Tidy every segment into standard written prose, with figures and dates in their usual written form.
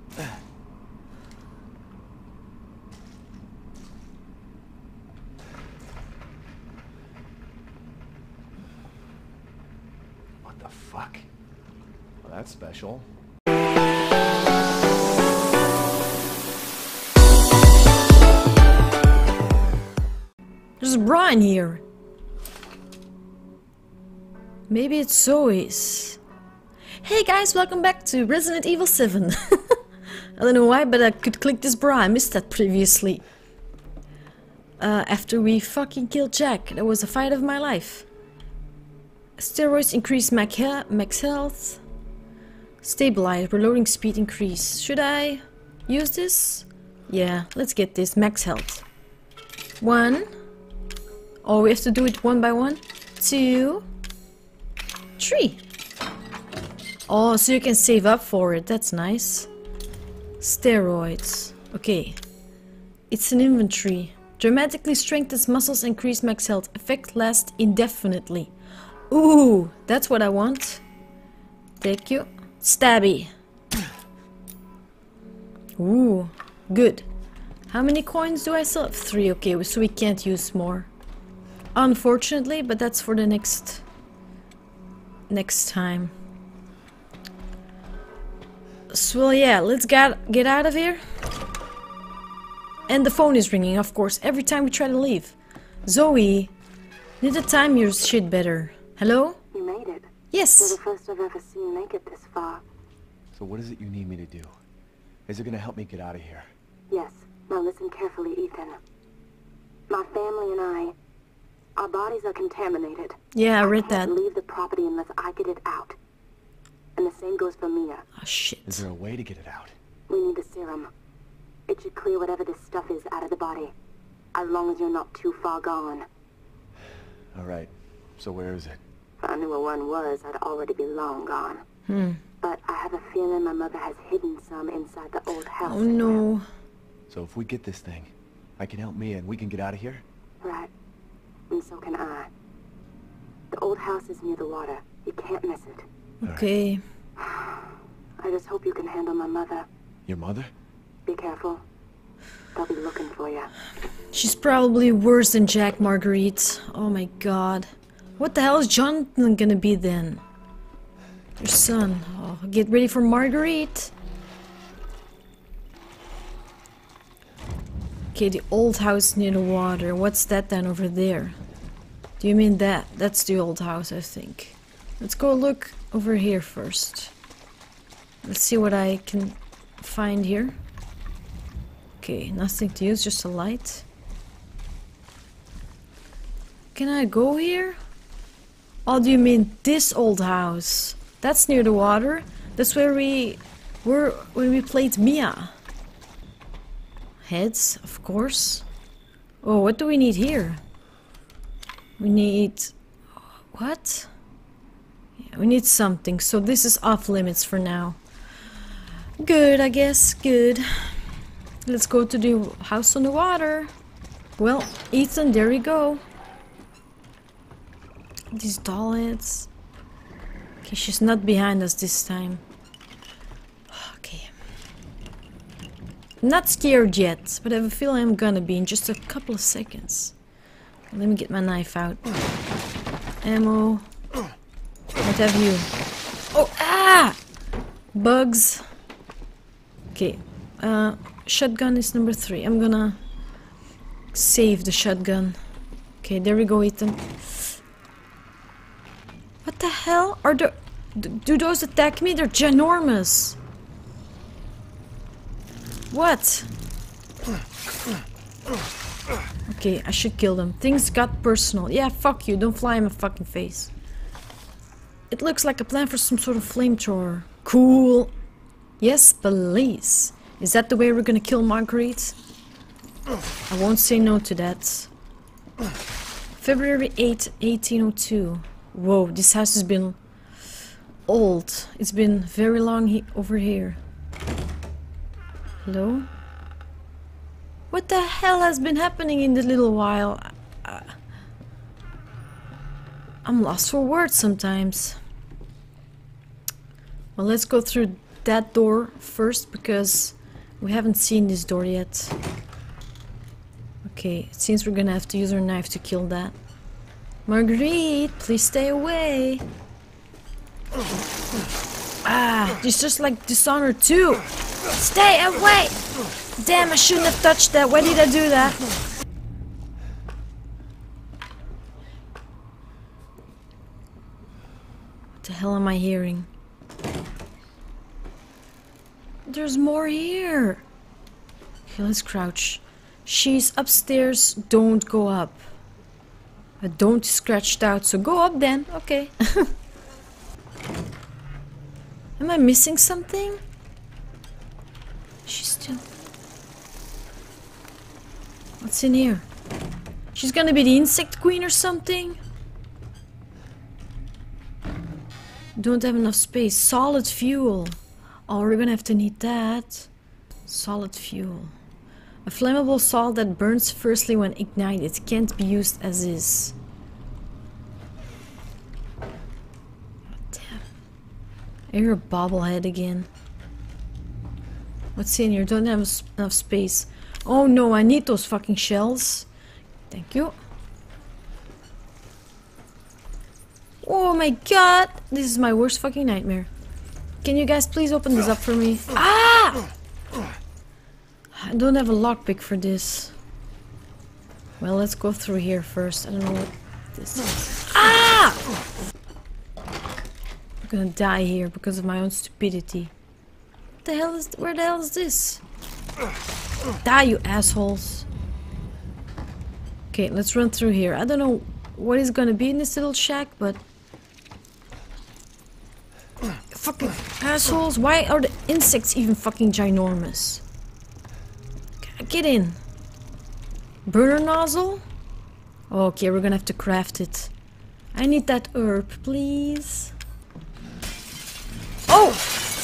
What the fuck? Well, that's special. There's Brian here. Maybe it's Zoe's. Hey guys, welcome back to Resident Evil 7. I don't know why, but I could click this bra. I missed that previously. After we fucking killed Jack. That was a fight of my life. Steroids increase max health. Stabilize, reloading speed increase. Should I use this? Yeah, let's get this. Max health. 1. Oh, we have to do it one by one. 2. 3. Oh, so you can save up for it. That's nice. Steroids. Okay. It's an inventory. Dramatically strengthens muscles, increase max health. Effect lasts indefinitely. Ooh, that's what I want. Thank you. Stabby. Ooh, good. How many coins do I still have? 3. Okay, so we can't use more. Unfortunately, but that's for the next time. So well, yeah, let's get out of here. And the phone is ringing, of course, every time we try to leave. Zoe, need to time your shit better. Hello? You made it. Yes. You're the first I've ever seen make it this far. So what is it you need me to do? Is it gonna help me get out of here? Yes. Now listen carefully, Ethan. My family and I, our bodies are contaminated. Yeah, I read I that. can't leave the property unless I get it out. And the same goes for Mia. Oh shit. Is there a way to get it out? We need the serum. It should clear whatever this stuff is out of the body. As long as you're not too far gone. Alright, so where is it? If I knew where one was, I'd already be long gone. But I have a feeling my mother has hidden some inside the old house. Oh no. So if we get this thing, I can help Mia and we can get out of here? Right. And so can I. The old house is near the water. You can't miss it. Okay. I just hope you can handle my mother. Your mother? Be careful. They'll be looking for you. She's probably worse than Jack, Marguerite. Oh my god. What the hell is Jonathan gonna be then? Your son. Oh, get ready for Marguerite. Okay, the old house near the water. What's that then over there? Do you mean that? That's the old house, I think. Let's go look over here first. Let's see what I can find here. Okay, nothing to use, just a light. Can I go here? Oh, do you mean this old house? That's near the water. That's where we were when we played Mia. Heads, of course. Oh, what do we need here? We need... what? Yeah, we need something, so this is off limits for now. Good, I guess, good. Let's go to the house on the water. Well, Ethan, there we go. These doll heads. Okay, she's not behind us this time. Okay. Not scared yet, but I have a feeling I'm gonna be in just a couple of seconds. Let me get my knife out. Ammo. What have you? Oh, ah! Bugs. Okay. Shotgun is number 3. I'm gonna save the shotgun. Okay, there we go, Ethan. What the hell? Are there... do those attack me? They're ginormous. What? Okay, I should kill them. Things got personal. Yeah, fuck you. Don't fly in my fucking face. It looks like a plan for some sort of flamethrower. Cool. Yes, please. Is that the way we're gonna kill Marguerite? I won't say no to that. February 8th, 1802. Whoa, this house has been old. It's been very long over here. Hello? What the hell has been happening in this little while? I'm lost for words sometimes. Well, let's go through that door first because we haven't seen this door yet. Okay, it seems we're gonna have to use our knife to kill that. Marguerite, please stay away. Ah, it's just like Dishonored 2. Stay away! Damn, I shouldn't have touched that. Why did I do that? What the hell am I hearing? There's more here. Okay, let's crouch. She's upstairs. Don't go up. Don't scratched out, so go up then. Okay. Am I missing something? She's still... What's in here? She's gonna be the insect queen or something? Don't have enough space. Solid fuel. Oh, we're gonna have to need that. Solid fuel. A flammable salt that burns firstly when ignited. Can't be used as is. Oh, damn. I hear a bobblehead again. What's in here? Don't have enough space. Oh no, I need those fucking shells. Thank you. Oh my god! This is my worst fucking nightmare. Can you guys please open this up for me? Ah! I don't have a lockpick for this. Well, let's go through here first. I don't know what this is. Ah! I'm gonna die here because of my own stupidity. What the hell is... Where the hell is this? Die, you assholes. Okay, let's run through here. I don't know what is gonna be in this little shack, but... Fucking assholes. Why are the insects even fucking ginormous? Get in. Burner nozzle? Okay, we're gonna have to craft it. I need that herb, please. Oh!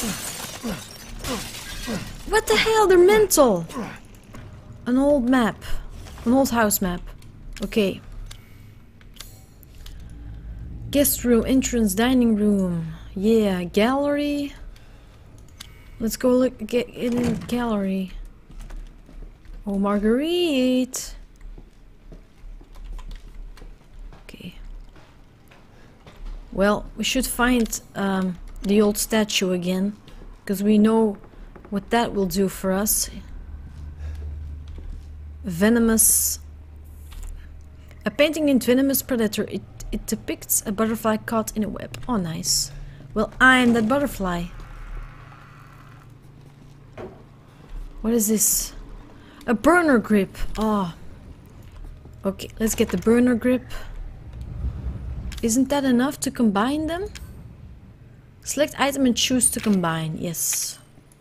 What the hell? They're mental! An old map. An old house map. Okay. Guest room, entrance, dining room. Yeah, gallery. Let's go look, get in the gallery. Oh, Marguerite. Okay. Well, we should find the old statue again, because we know what that will do for us. Venomous. A painting in Venomous Predator. It depicts a butterfly caught in a web. Oh, nice. Well, I'm that butterfly. What is this? A burner grip. Oh. Okay, let's get the burner grip. Isn't that enough to combine them? Select item and choose to combine. Yes.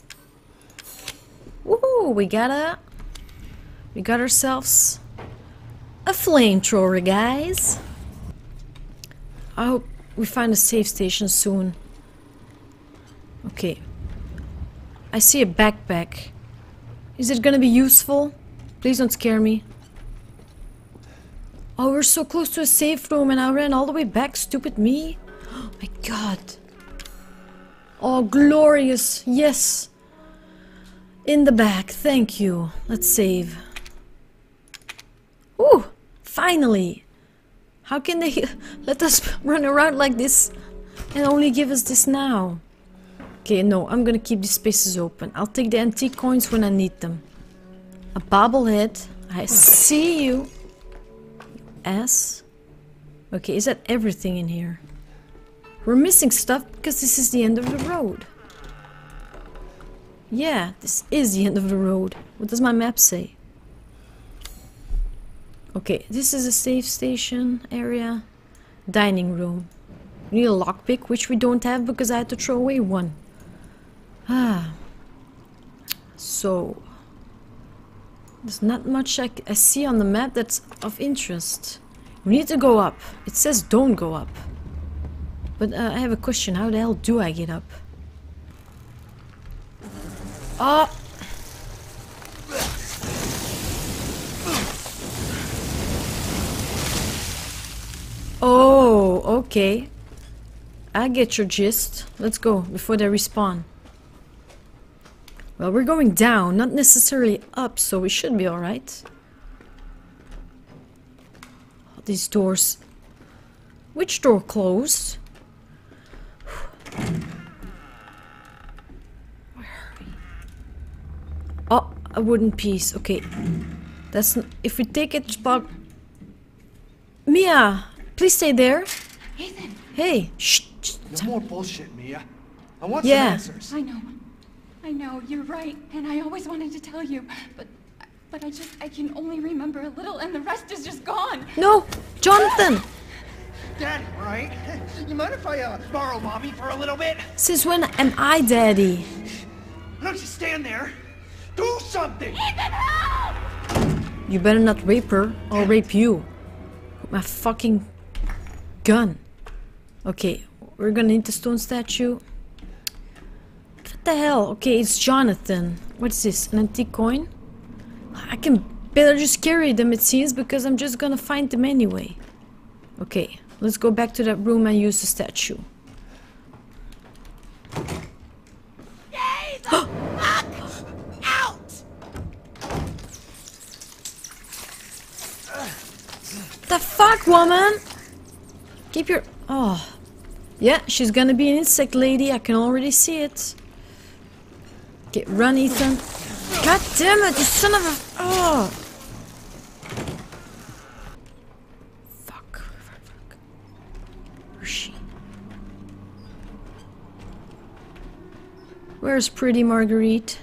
Woohoo! We got ourselves a flamethrower, guys. I hope we find a safe station soon. Okay. I see a backpack. Is it gonna be useful? Please don't scare me. Oh, we're so close to a safe room and I ran all the way back, stupid me. Oh my god. Oh, glorious. Yes. In the back, thank you. Let's save. Ooh, finally. How can they let us run around like this and only give us this now? Okay, no, I'm gonna keep these spaces open. I'll take the antique coins when I need them. A bobblehead. I see you. Ass. Okay, is that everything in here? We're missing stuff because this is the end of the road. Yeah, this is the end of the road. What does my map say? Okay, this is a safe station area. Dining room. We need a lockpick, which we don't have because I had to throw away one. Ah. So. There's not much I see on the map that's of interest. We need to go up. It says don't go up. But I have a question. How the hell do I get up? Ah! Oh, okay. I get your gist. Let's go before they respawn. Well, we're going down, not necessarily up, so we should be alright. Oh, these doors. Which door closed? Where are we? Oh, a wooden piece. Okay. That's if we take it spot. Mia, please stay there. Ethan. Hey, shh. No more bullshit, Mia. I want some answers. I know, you're right, and I always wanted to tell you, but I can only remember a little, and the rest is just gone. No, Jonathan. Daddy, right? You mind if I borrow Mommy for a little bit? Since when am I daddy? Why don't you stand there? Do something! Ethan, help! You better not rape her. I'll rape you. With my fucking gun. Okay, we're gonna need the stone statue. What the hell? Okay, it's Jonathan. What's this? An antique coin? I can better just carry them, it seems, because I'm just gonna find them anyway. Okay, let's go back to that room and use the statue. Stay the fuck out! The fuck, woman? Keep your... Oh. Yeah, she's gonna be an insect lady. I can already see it. Okay, run, Ethan. God damn it, you son of a... Oh. Fuck. Where's she? Where's pretty Marguerite?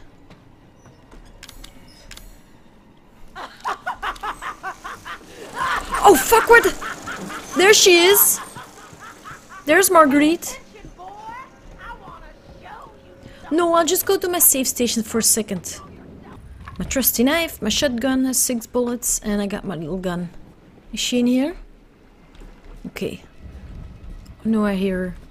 Oh, fuck, what the... There she is. There's Marguerite. No, I'll just go to my safe station for a second. My trusty knife, my shotgun has 6 bullets, and I got my little gun. Is she in here? Okay. No, I hear her.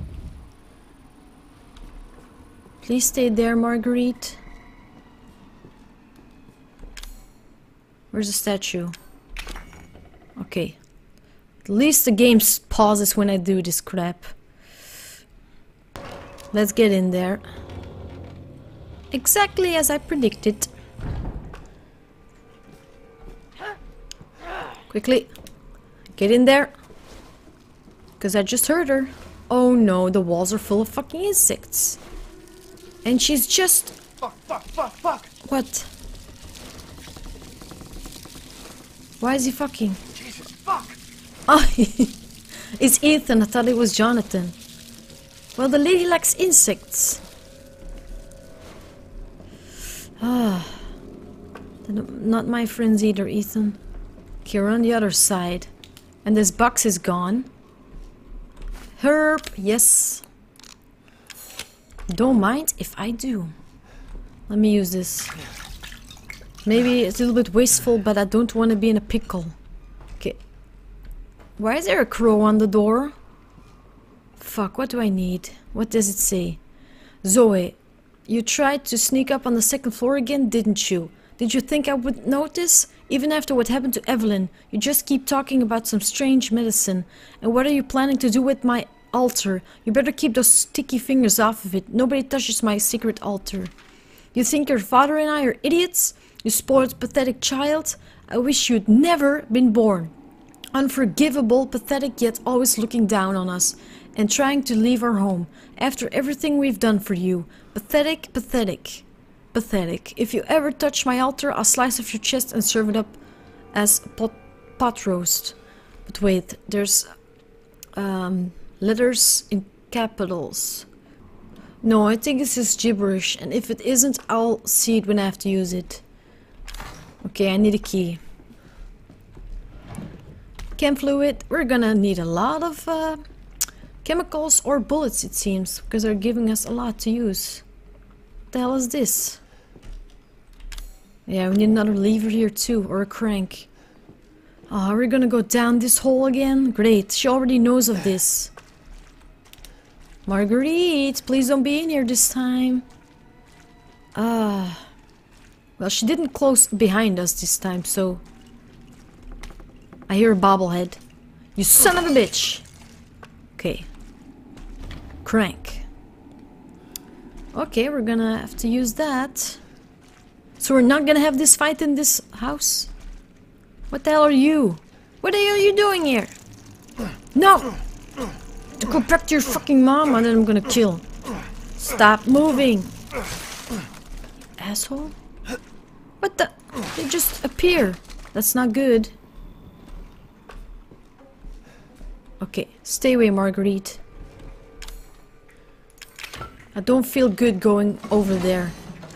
Please stay there, Marguerite. Where's the statue? Okay. At least the game pauses when I do this crap. Let's get in there. Exactly as I predicted. Quickly. Get in there. Because I just heard her. Oh no, the walls are full of fucking insects. And she's just... Fuck. What? Why is he fucking? Jesus, fuck. Oh, it's Ethan. I thought it was Jonathan. Well, the lady likes insects. Ah. Not my friends either, Ethan. Okay, we're on the other side. And this box is gone. Herb, yes. Don't mind if I do. Let me use this. Maybe it's a little bit wasteful, but I don't want to be in a pickle. Okay. Why is there a crow on the door? Fuck, what do I need? What does it say? Zoe, you tried to sneak up on the 2nd floor again, didn't you? Did you think I would notice? Even after what happened to Evelyn, you just keep talking about some strange medicine. And what are you planning to do with my altar? You better keep those sticky fingers off of it. Nobody touches my secret altar. You think your father and I are idiots? You spoiled, pathetic child. I wish you'd never been born. Unforgivable, pathetic, yet always looking down on us and trying to leave our home after everything we've done for you. Pathetic, pathetic, pathetic. If you ever touch my altar, I'll slice off your chest and serve it up as pot roast. But wait, there's letters in capitals. No, I think this is gibberish, and if it isn't, I'll see it when I have to use it. Okay, I need a key. Chem fluid. We're gonna need a lot of chemicals or bullets, it seems, because they're giving us a lot to use. What the hell is this? Yeah, we need another lever here too, or a crank. Oh, we're gonna go down this hole again? Great, she already knows of this. Marguerite, please don't be in here this time. Well, she didn't close behind us this time, so... I hear a bobblehead. You son of a bitch! Okay. Crank. Okay, we're gonna have to use that. So we're not gonna have this fight in this house? What the hell are you? What the hell are you doing here? No! To go back to your fucking mom and then I'm gonna kill. Stop moving. Asshole? What the? They just appear. That's not good. Okay, stay away, Marguerite. I don't feel good going over there.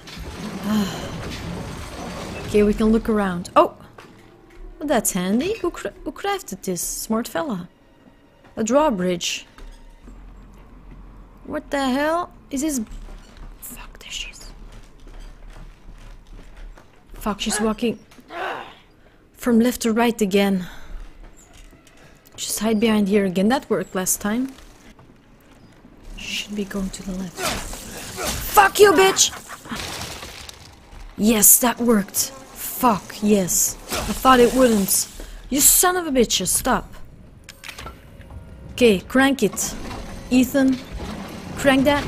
Okay, we can look around. Oh! Well, that's handy. Who crafted this? Smart fella. A drawbridge. What the hell is this? Fuck, there she is. Fuck, she's walking from left to right again. Just hide behind here again. That worked last time. Should be going to the left. Fuck you, bitch! Yes, that worked. Fuck, yes. I thought it wouldn't. You son of a bitch, stop. Okay, crank it. Ethan, crank that.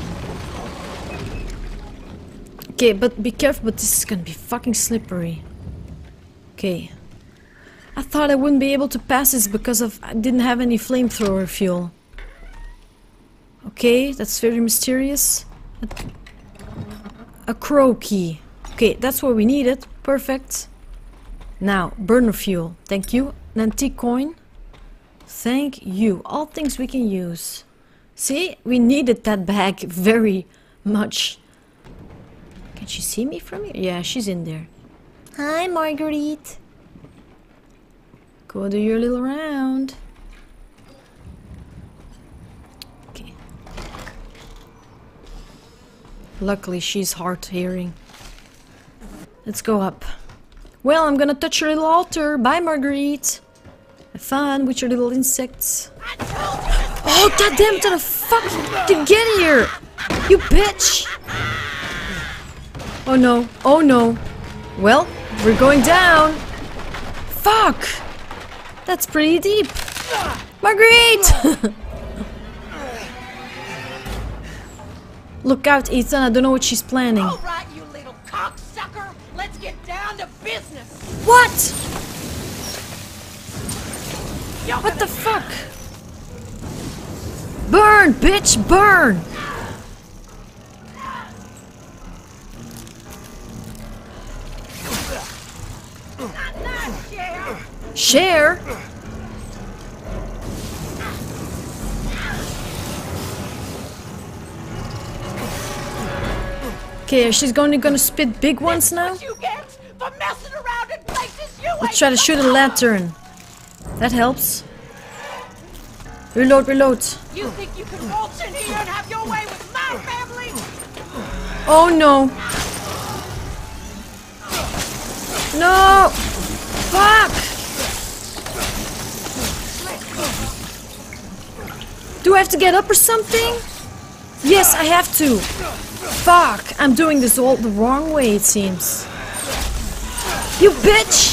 Okay, but be careful, but this is gonna be fucking slippery. Okay. I thought I wouldn't be able to pass this because I didn't have any flamethrower fuel. Okay, that's very mysterious. A crow key. Okay, that's what we needed. Perfect. Now, burner fuel. Thank you. An antique coin. Thank you. All things we can use. See? We needed that bag very much. Can she see me from here? Yeah, she's in there. Hi, Marguerite. Go do your little round. Okay. Luckily, she's hard hearing. Let's go up. Well, I'm gonna touch your little altar. Bye, Marguerite. Have fun with your little insects. Oh, goddamn it! How the fuck did you get here? You bitch! Oh no! Oh no! Well, we're going down. Fuck! That's pretty deep. Marguerite! Look out, Ethan. I don't know what she's planning. All right, you little cocksucker. Let's get down to business. What? What the fuck? Burn, bitch, burn! Share? Okay, she's gonna spit big ones now? Let's try to shoot a lantern. That helps. Reload, reload. You think you can waltz in here and have your way with my family? Oh no. No! Fuck! Do I have to get up or something? Yes, I have to. Fuck! I'm doing this all the wrong way, it seems. You bitch!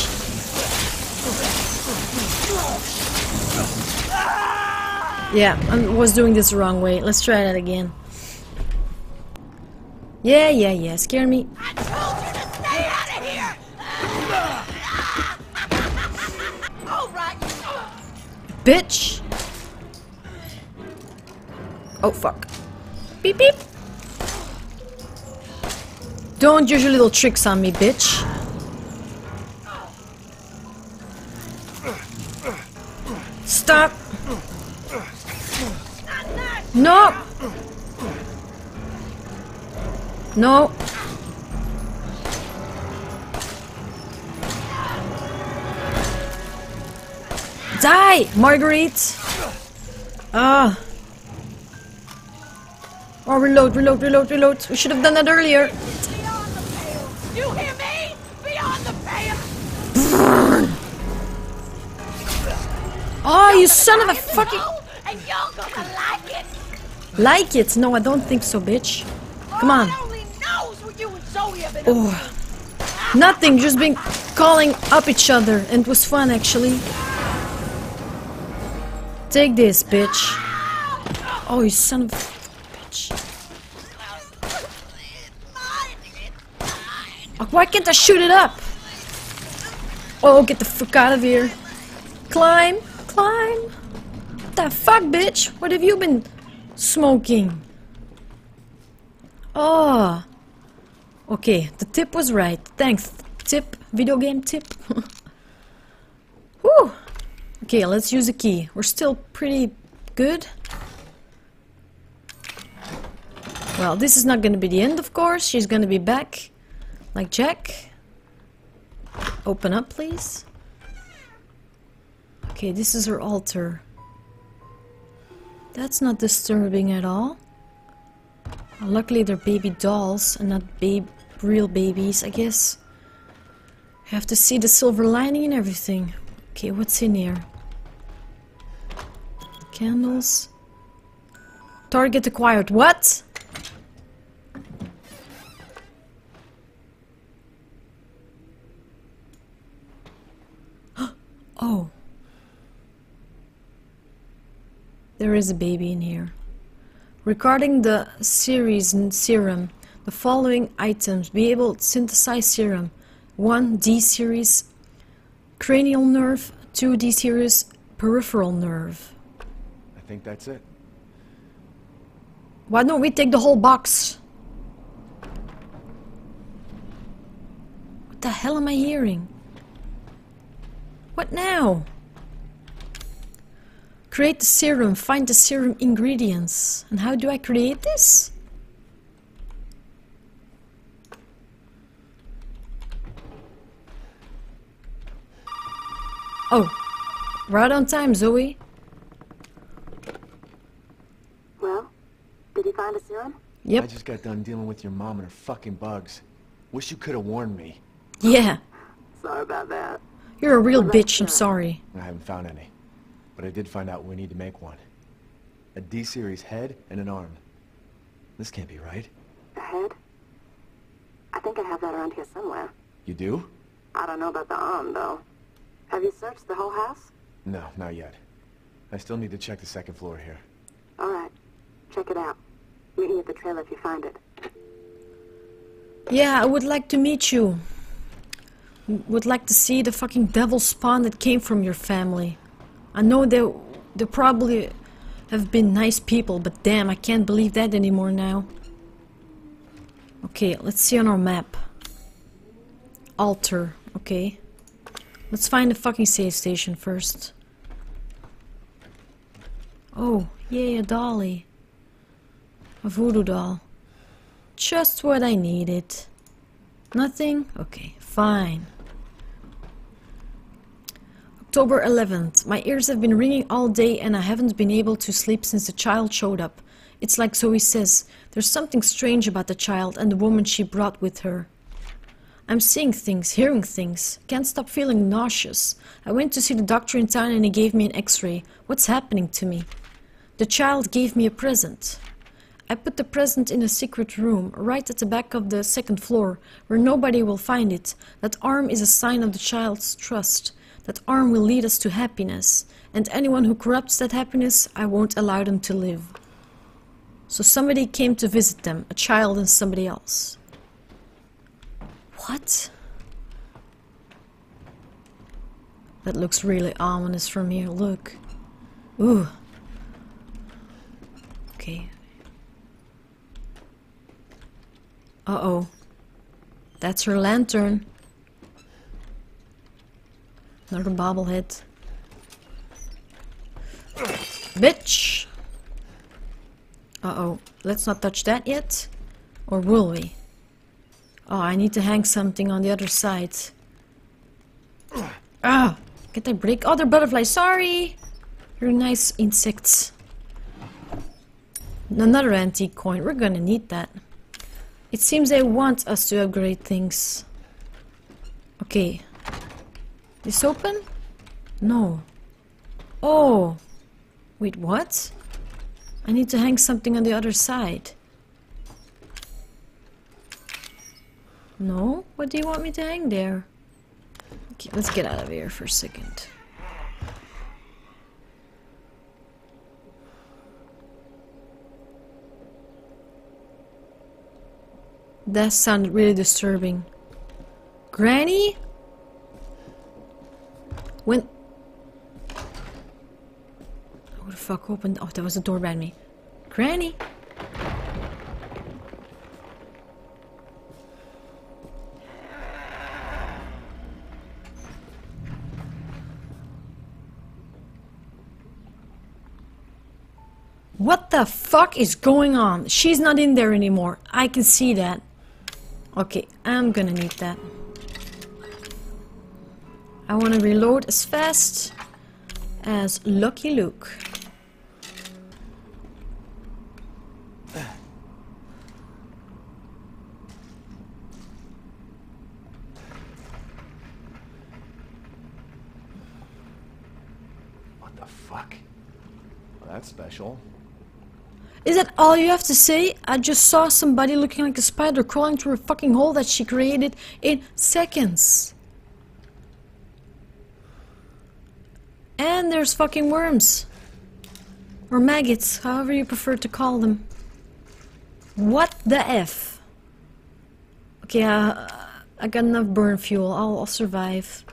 Yeah, I was doing this the wrong way. Let's try that again. Yeah. Scare me. I told you to stay out of here! All right, Bitch! Oh, fuck. Beep, beep. Don't use your little tricks on me, bitch. Stop! No! No! Die, Marguerite! Ah. Oh, reload. We should have done that earlier. beyond the pale. You hear me? Beyond the pale. Burn! Oh, you son of a fucking... And you're gonna like it. Like it? No, I don't think so, bitch. Come on. God only knows what you and Zoe have been Oh. Nothing, just been calling up each other, and it was fun, actually. Take this, bitch. Oh, you son of a bitch. Oh, why can't I shoot it up? Oh, get the fuck out of here. Climb, climb. What the fuck, bitch? What have you been smoking? Oh. Okay, the tip was right. Thanks, tip. Video game tip. Whew. Okay, let's use a key. We're still pretty good. Well, this is not gonna be the end, of course. She's gonna be back. Like Jack. Open up, please. Okay, this is her altar. That's not disturbing at all. Luckily they're baby dolls and not real babies, I guess. You have to see the silver lining and everything. Okay, what's in here? Candles. Target acquired. What? Oh. There is a baby in here. Regarding the series serum, the following items be able to synthesize serum. 1 D series cranial nerve, 2 D series peripheral nerve. I think that's it. Why don't we take the whole box? What the hell am I hearing? What now? Create the serum, find the serum ingredients. And how do I create this? Oh, right on time, Zoe. Well, did you find a serum? Yep. I just got done dealing with your mom and her fucking bugs. Wish you could have warned me. Yeah. Sorry about that. You're a real What about bitch, I'm serum? sorry. I haven't found any. But I did find out we need to make one. A D-series head and an arm. This can't be right. A head? I think I have that around here somewhere. You do? I don't know about the arm, though. Have you searched the whole house? No, not yet. I still need to check the second floor here. All right. Check it out. Meet me at the trailer if you find it. Yeah, I would like to meet you. Would like to see the fucking devil spawn that came from your family. I know they probably have been nice people, but damn, I can't believe that anymore now. Okay, let's see on our map. Altar, okay. Let's find the fucking save station first. Oh, yay, a dolly. A voodoo doll. Just what I needed. Nothing? Okay, fine. October 11th. My ears have been ringing all day and I haven't been able to sleep since the child showed up. It's like Zoe says, there's something strange about the child and the woman she brought with her. I'm seeing things, hearing things. Can't stop feeling nauseous. I went to see the doctor in town and he gave me an x-ray. What's happening to me? The child gave me a present. I put the present in a secret room, right at the back of the second floor, where nobody will find it. That arm is a sign of the child's trust. That arm will lead us to happiness, and anyone who corrupts that happiness, I won't allow them to live. So somebody came to visit them, a child and somebody else. What? That looks really ominous from here, look. Ooh. Okay. Uh-oh. That's her lantern. Another bobblehead. Bitch! Uh-oh. Let's not touch that yet. Or will we? Oh, I need to hang something on the other side. Ah! Can't I break? Oh, they're butterflies. Sorry! You're nice insects. Another antique coin. We're gonna need that. It seems they want us to upgrade things. Okay. This open? No. Oh! Wait, what? I need to hang something on the other side. No? What do you want me to hang there? Okay, let's get out of here for a second. That sounded really disturbing. Granny? When... Who the fuck opened... Oh, that was the door behind me. Granny? What the fuck is going on? She's not in there anymore. I can see that. Okay, I'm gonna need that. I want to reload as fast as Lucky Luke. What the fuck? Well, that's special. Is that all you have to say? I just saw somebody looking like a spider crawling through a fucking hole that she created in seconds. And there's fucking worms. Or maggots, however you prefer to call them. What the F? Okay, I got enough burn fuel. I'll survive.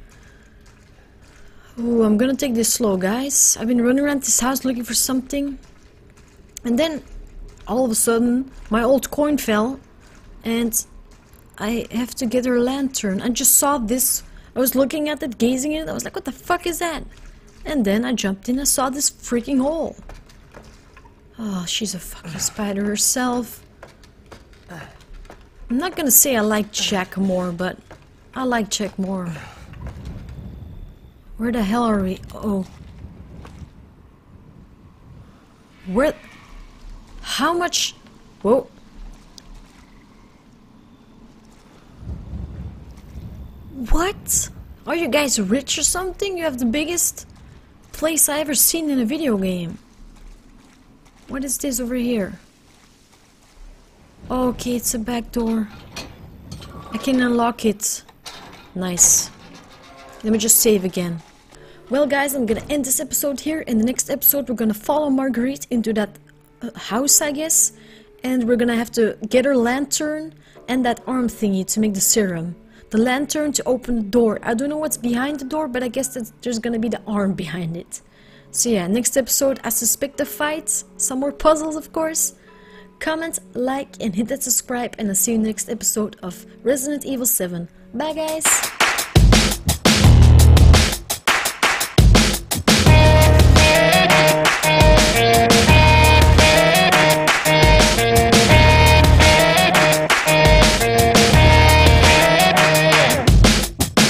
Ooh, I'm gonna take this slow, guys. I've been running around this house looking for something. And then, all of a sudden, my old coin fell, and I have to get her lantern. I just saw this, I was looking at it, gazing at it, I was like, what the fuck is that? And then I jumped in and saw this freaking hole. Oh, she's a fucking spider herself. I'm not gonna say I like Jack more, but I like Jack more. Where the hell are we? Oh. Where... How much... Whoa. What? Are you guys rich or something? You have the biggest place I ever seen in a video game. What is this over here? Okay, it's a back door. I can unlock it. Nice. Let me just save again. Well guys, I'm gonna end this episode here. In the next episode we're gonna follow Marguerite into that house, I guess, and we're gonna have to get her lantern and that arm thingy to make the serum. The lantern to open the door. I don't know what's behind the door, but I guess that there's gonna be the arm behind it. So yeah, next episode I suspect the fights, some more puzzles of course. Comment, like, and hit that subscribe, and I'll see you in the next episode of Resident Evil 7. Bye guys!